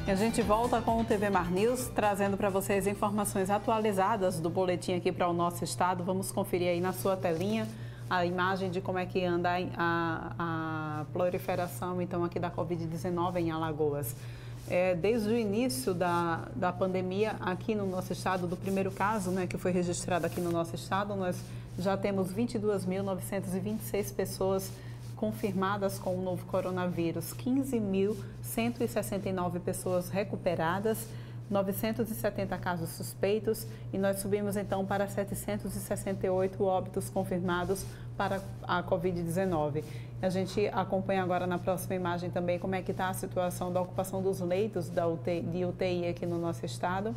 E a gente volta com o TV Mar News, trazendo para vocês informações atualizadas do boletim aqui para o nosso estado. Vamos conferir aí na sua telinha a imagem de como é que anda a proliferação, então, aqui da Covid-19 em Alagoas. Desde o início da pandemia aqui no nosso estado, do primeiro caso, né, que foi registrado aqui no nosso estado, nós já temos 22.926 pessoas confirmadas com o novo coronavírus, 15.169 pessoas recuperadas, 970 casos suspeitos e nós subimos então para 768 óbitos confirmados para a Covid-19. A gente acompanha agora na próxima imagem também como é que está a situação da ocupação dos leitos de UTI aqui no nosso estado.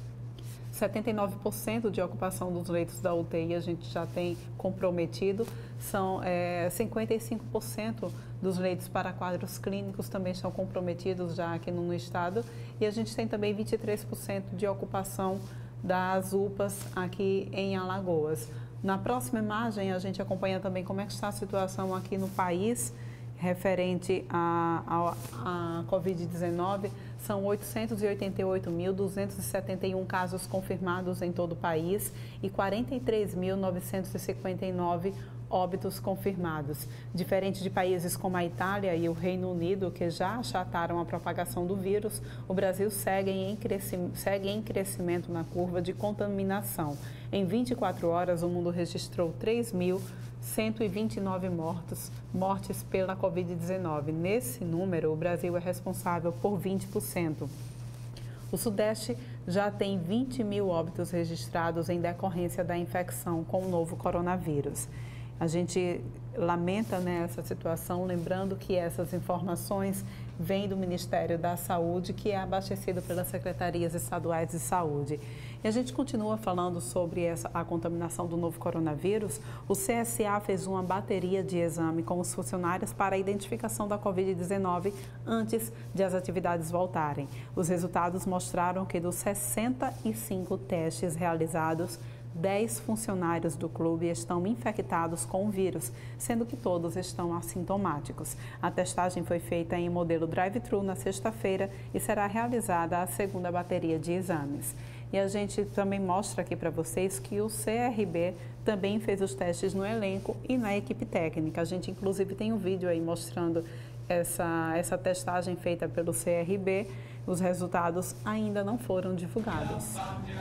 79% de ocupação dos leitos da UTI a gente já tem comprometido, são 55% dos leitos para quadros clínicos também estão comprometidos já aqui no estado e a gente tem também 23% de ocupação das UPAs aqui em Alagoas. Na próxima imagem a gente acompanha também como é que está a situação aqui no país referente à Covid-19, são 888.271 casos confirmados em todo o país e 43.959 óbitos confirmados. Diferente de países como a Itália e o Reino Unido, que já achataram a propagação do vírus, o Brasil segue em crescimento na curva de contaminação. Em 24 horas, o mundo registrou 3.129 mortes pela Covid-19. Nesse número, o Brasil é responsável por 20%. O Sudeste já tem 20.000 óbitos registrados em decorrência da infecção com o novo coronavírus. A gente lamenta, né, essa situação, lembrando que essas informações vêm do Ministério da Saúde, que é abastecido pelas secretarias estaduais de saúde. E a gente continua falando sobre a contaminação do novo coronavírus. O CSA fez uma bateria de exame com os funcionários para a identificação da Covid-19 antes de as atividades voltarem. Os resultados mostraram que dos 65 testes realizados, 10 funcionários do clube estão infectados com o vírus, sendo que todos estão assintomáticos. A testagem foi feita em modelo drive-thru na sexta-feira e será realizada a segunda bateria de exames. E a gente também mostra aqui para vocês que o CRB também fez os testes no elenco e na equipe técnica. A gente inclusive tem um vídeo aí mostrando essa testagem feita pelo CRB. Os resultados ainda não foram divulgados.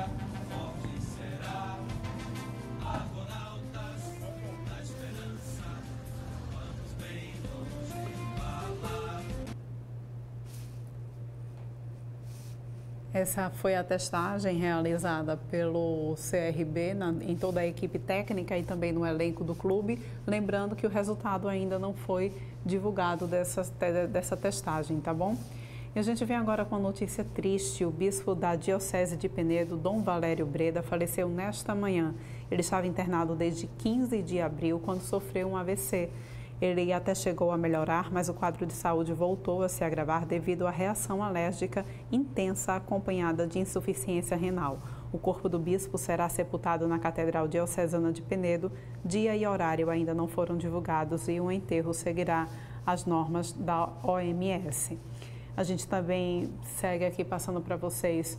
Essa foi a testagem realizada pelo CRB em toda a equipe técnica e também no elenco do clube. Lembrando que o resultado ainda não foi divulgado dessa testagem, tá bom? E a gente vem agora com uma notícia triste. O bispo da Diocese de Penedo, Dom Valério Breda, faleceu nesta manhã. Ele estava internado desde 15 de abril, quando sofreu um AVC. Ele até chegou a melhorar, mas o quadro de saúde voltou a se agravar devido à reação alérgica intensa acompanhada de insuficiência renal. O corpo do bispo será sepultado na Catedral Diocesana de Penedo. Dia e horário ainda não foram divulgados e o enterro seguirá as normas da OMS. A gente também segue aqui passando para vocês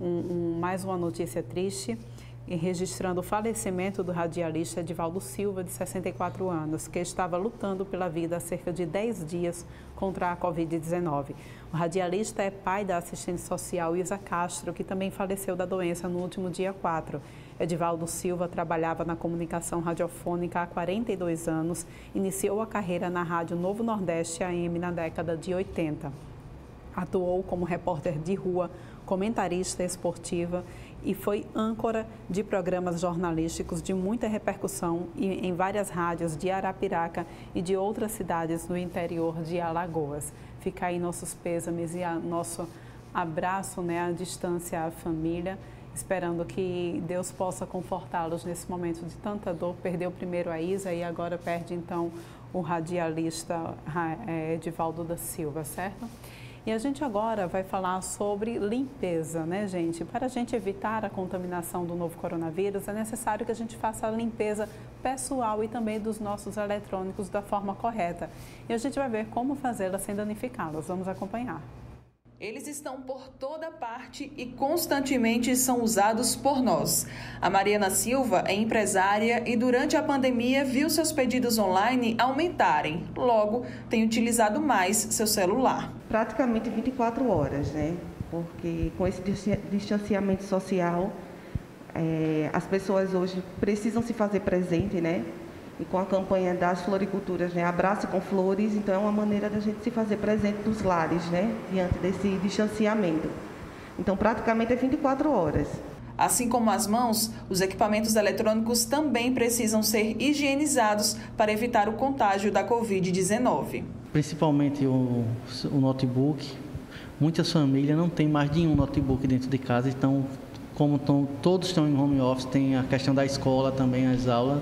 mais uma notícia triste, registrando o falecimento do radialista Edivaldo Silva, de 64 anos, que estava lutando pela vida há cerca de 10 dias contra a Covid-19. O radialista é pai da assistente social Isa Castro, que também faleceu da doença no último dia 4. Edivaldo Silva trabalhava na comunicação radiofônica há 42 anos, iniciou a carreira na Rádio Novo Nordeste AM na década de 80. Atuou como repórter de rua, comentarista esportiva e foi âncora de programas jornalísticos de muita repercussão em várias rádios de Arapiraca e de outras cidades no interior de Alagoas. Fica aí nossos pêsames e nosso abraço, né, à distância à família, esperando que Deus possa confortá-los nesse momento de tanta dor. Perdeu primeiro a Isa e agora perde então o radialista Edivaldo da Silva, certo? E a gente agora vai falar sobre limpeza, né, gente? Para a gente evitar a contaminação do novo coronavírus, é necessário que a gente faça a limpeza pessoal e também dos nossos eletrônicos da forma correta. E a gente vai ver como fazê-la sem danificá-los. Vamos acompanhar. Eles estão por toda parte e constantemente são usados por nós. A Mariana Silva é empresária e durante a pandemia viu seus pedidos online aumentarem. Logo, tem utilizado mais seu celular. Praticamente 24 horas, né? Porque com esse distanciamento social, as pessoas hoje precisam se fazer presente, né? E com a campanha das floriculturas, né? Abraço com flores, então é uma maneira da gente se fazer presente nos lares, né? Diante desse distanciamento. Então, praticamente é 24 horas. Assim como as mãos, os equipamentos eletrônicos também precisam ser higienizados para evitar o contágio da Covid-19. Principalmente o notebook. Muitas famílias não têm mais de um notebook dentro de casa, então, todos estão em home office, tem a questão da escola também, as aulas.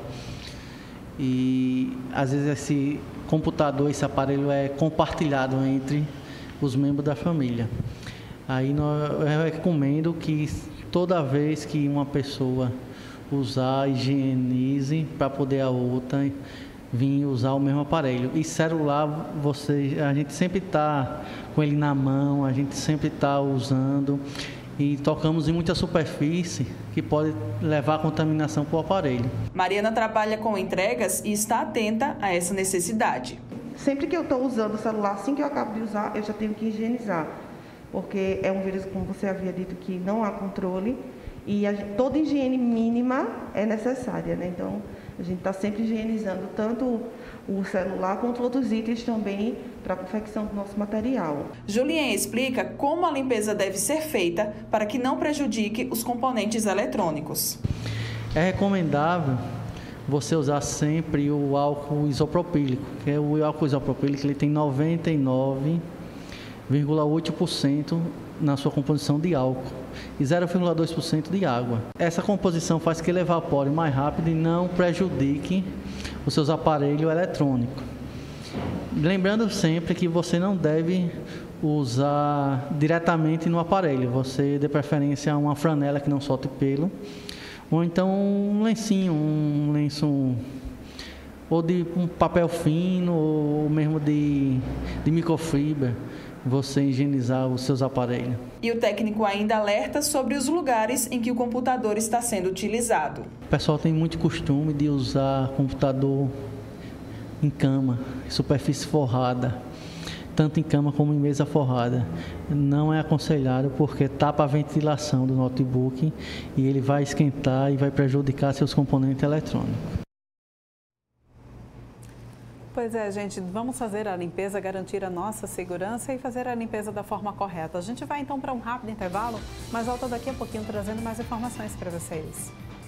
E às vezes esse computador, esse aparelho é compartilhado entre os membros da família. Aí eu recomendo que toda vez que uma pessoa usar, higienize para poder a outra vir usar o mesmo aparelho. E celular, a gente sempre está com ele na mão, a gente sempre está usando. E tocamos em muita superfície que pode levar a contaminação para o aparelho. Mariana trabalha com entregas e está atenta a essa necessidade. Sempre que eu estou usando o celular, assim que eu acabo de usar, eu já tenho que higienizar. Porque é um vírus, como você havia dito, que não há controle e toda higiene mínima é necessária, né? Então, a gente está sempre higienizando tanto o celular quanto outros itens também para a confecção do nosso material. Julien explica como a limpeza deve ser feita para que não prejudique os componentes eletrônicos. É recomendável você usar sempre o álcool isopropílico, que é o álcool isopropílico, ele tem 99,8% na sua composição de álcool e 0,2% de água. Essa composição faz que ele evapore mais rápido e não prejudique os seus aparelhos eletrônicos. Lembrando sempre que você não deve usar diretamente no aparelho, você dê preferência a uma franela que não solte pelo, ou então um lenço ou de um papel fino, ou mesmo de microfibra, você higienizar os seus aparelhos. E o técnico ainda alerta sobre os lugares em que o computador está sendo utilizado. O pessoal tem muito costume de usar computador em cama, superfície forrada, tanto em cama como em mesa forrada. Não é aconselhável porque tapa a ventilação do notebook e ele vai esquentar e vai prejudicar seus componentes eletrônicos. Pois é, gente, vamos fazer a limpeza, garantir a nossa segurança e fazer a limpeza da forma correta. A gente vai então para um rápido intervalo, mas volta daqui a pouquinho trazendo mais informações para vocês.